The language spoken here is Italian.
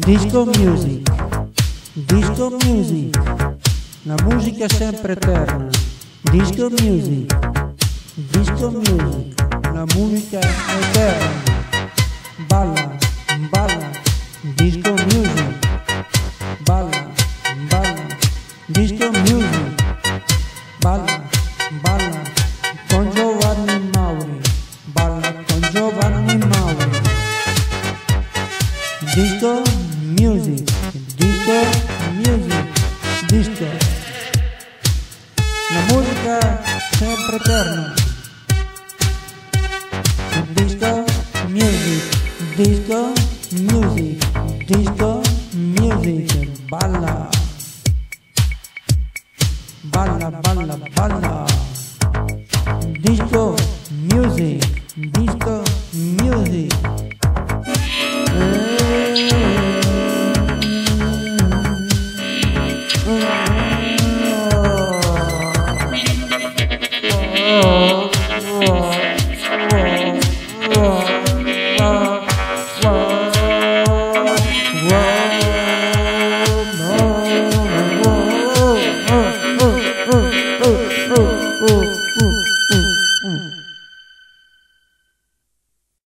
Disco music, disco music, la musica sempre eterna. Disco music, disco music, la musica eterna. Balla, balla, disco music, balla, balla, disco music, balla, balla, con Giovanni Mauri, balla con Giovanni Mauri. Disco music, disco music, disco, la musica sempre eterna. Disco music, disco music, disco music, balla, balla, balla, balla. Disco music, disco music.